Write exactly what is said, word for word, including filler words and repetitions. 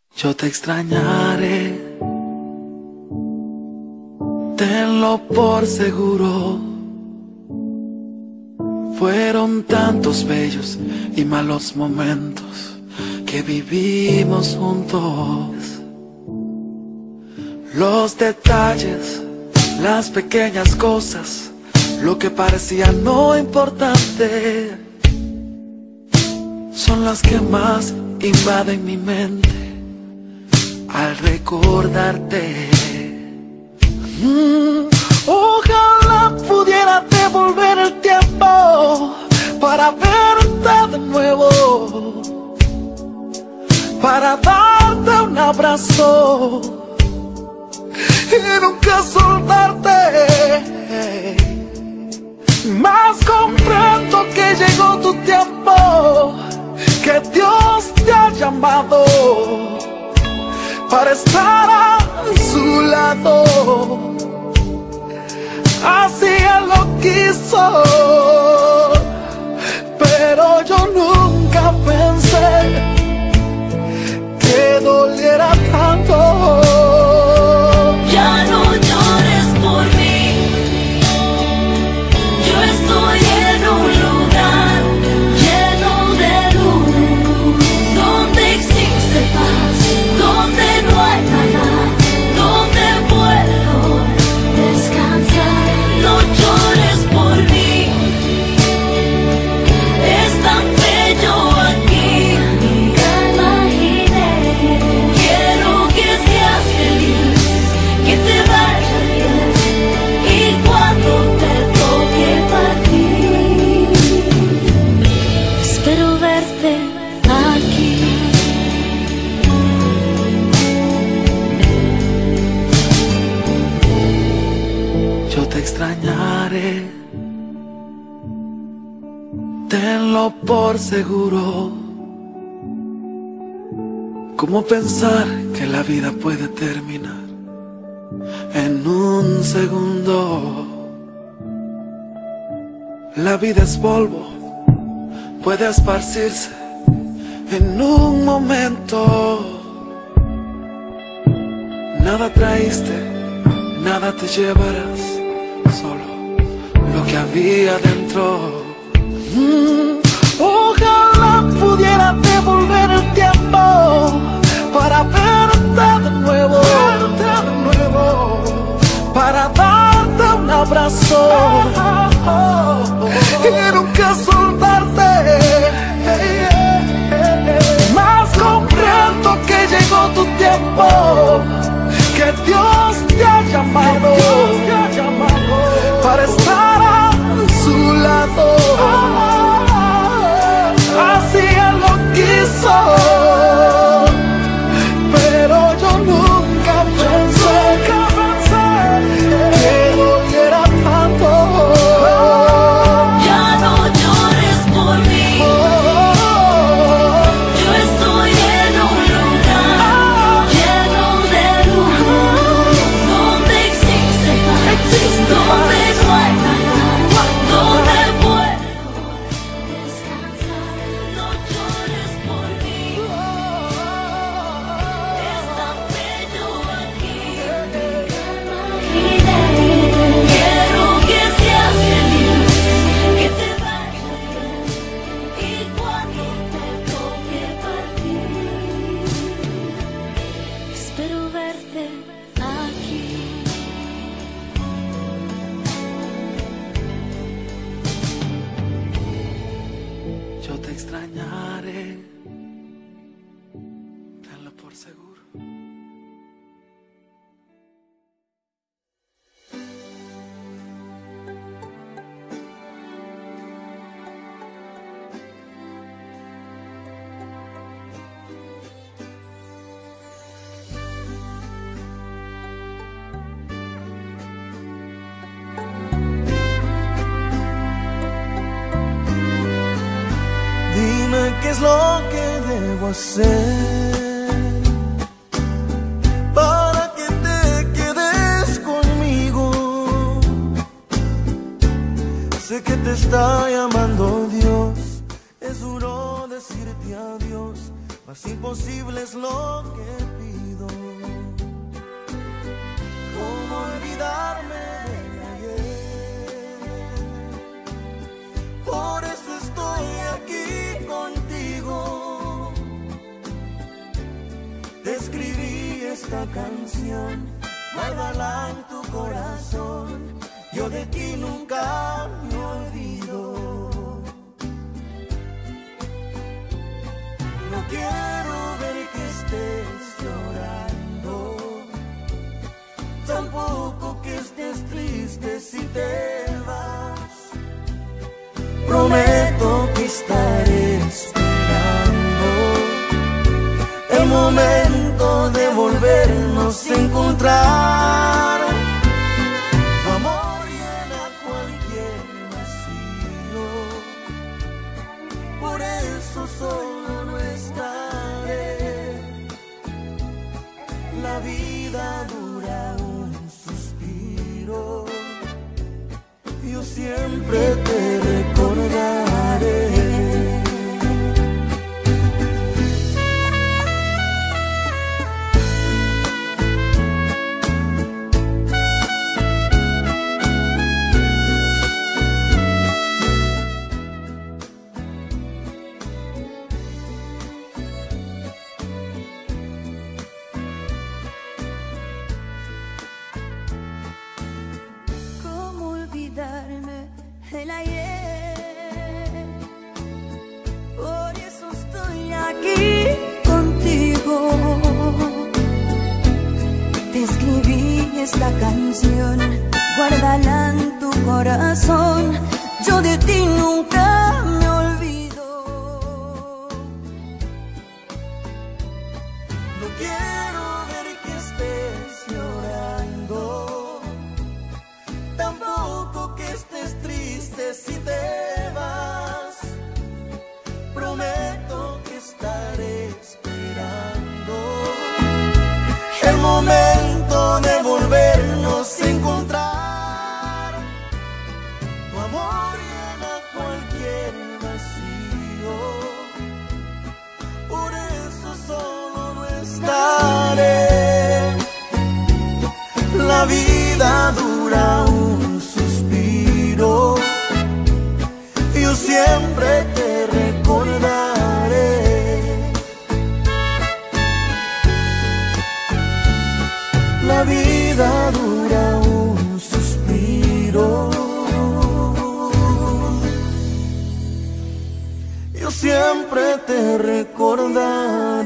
Yo te extrañaré, tenlo por seguro. Fueron tantos bellos y malos momentos que vivimos juntos. Los detalles, las pequeñas cosas, lo que parecía no importante, son las que más invaden mi mente al recordarte. Mm, ojalá pudiera devolver el tiempo para verte de nuevo, para darte un abrazo y nunca soltarte. Mas comprendo que llegó tu tiempo, que Dios te ha llamado para estar a su lado. Así Él lo quiso, pero yo nunca pensé que doliera tanto. Ya no llores por mí, yo estoy en un lugar lleno de luz, donde existe paz, donde no hay nada, donde puedo descansar. No llores por mí, es tan bello aquí, nunca imaginé. Quiero que seas feliz, que te vaya bien, y cuando te toque partir, espero verte aquí. Yo te extrañaré, tenlo por seguro. ¿Cómo pensar que la vida puede terminar en un segundo? La vida es polvo, puede esparcirse en un momento. Nada traíste, nada te llevarás, solo lo que había dentro. Mm, ojalá pudiera devolver el tiempo para verte de nuevo, verte de nuevo, para darte un abrazo y nunca soltarte. Mas comprendo que llegó tu tiempo, que Dios te ha llamado para estar a su lado. Así Él lo quiso, pero yo nunca pensé que doliera tanto. Ya no llores por mí, yo estoy en un lugar lleno de luz, donde existe paz, donde no hay nada, donde puedo descansar. No llores por mí, es tan bello aquí, quiero que seas feliz, que te vaya bien, y cuando te toque partir, espero verte aquí. Yo te extrañaré, tenlo por seguro. Dime qué es lo que debo hacer para que te quedes conmigo. Sé que te está llamando Dios, es duro decirte adiós, más imposible es lo que pido. ¿Cómo olvidarme del ayer? Por eso estoy aquí contigo. Te escribí esta canción, guárdala en tu corazón. Yo de ti nunca me olvido. No quiero ver que estés llorando, tampoco que estés triste si te vas. Prometo que estaré esperando el momento de volvernos a encontrar. Tu amor llena cualquier vacío, por eso solo no estaré. La vida dura un suspiro, yo siempre te recordaré. El ayer, por eso estoy aquí contigo. Te escribí esta canción, guárdala en tu corazón. Yo de ti nunca me olvido. No quiero ver que estés llorando, tampoco que estés triste si te vas. Prometo que estaré esperando el momento de volvernos a encontrar. Tu amor llena cualquier vacío, por eso solo no estaré. La vida dura un suspiro, yo siempre te recordaré. La vida dura un suspiro, yo siempre te recordaré.